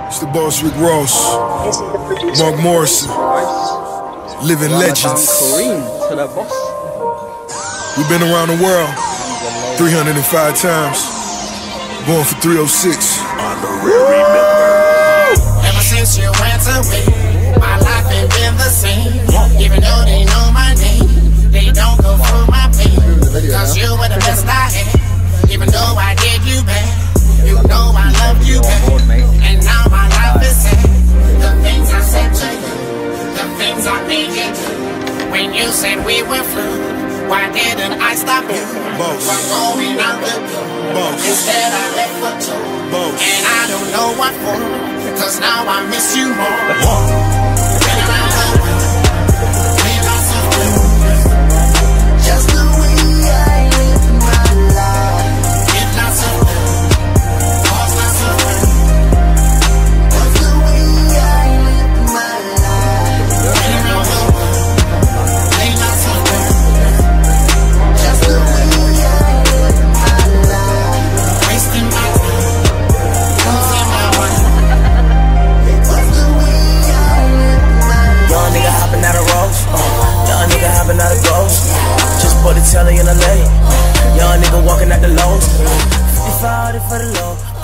It's the boss Rick Ross, Mark Morrison, living legends. We've been around the world 305 times, born for 306. Ever since you went away, my life ain't been the same. Even though they know my name, they don't go through my pain. Cause you were the best I had. Even though I did you bad, you know I loved you back. And now my life is sad. The things I said to you, the things I made you do. When you said we were through, why didn't I stop you? Boss. From going out the door. Instead I left for two. And I don't know what for, cause now I miss you more. Been around the world, made lots of blues. Just the way I live my life. Get lots of love, cause lots of fun. Cause the way I live my life. Been around the world, made lots of blues. Just the way I live my life. Wasting my time, losing my mind. Cause the way I live my life. Young nigga hopping out of Rose, young nigga hopping out of Ghost. Just put the telly in the lane. Young nigga walking out the lows. 55 for the low.